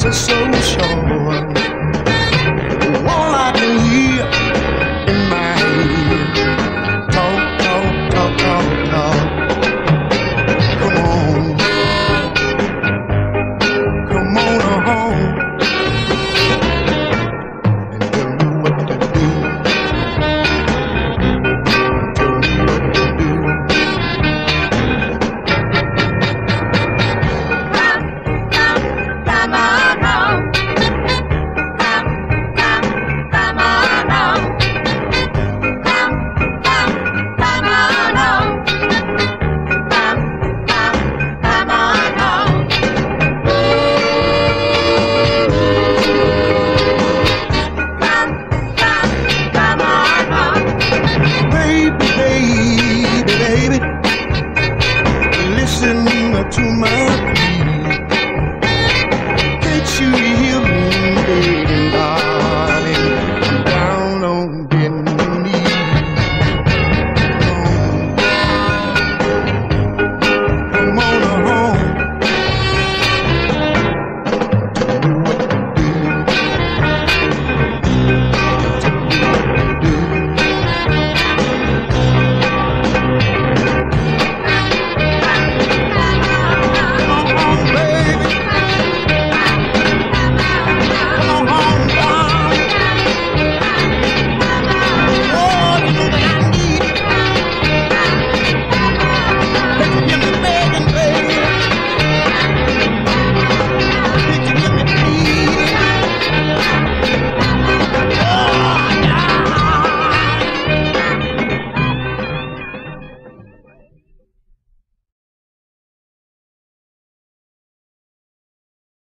nights are so short. All I can hear in my ear, talk, talk, talk, talk, talk. Come on, come on home and tell me what to do. Tell me what to do. Come on home. Come on home. Come on home. Come on home. Come on home. Baby, baby, baby, listen to my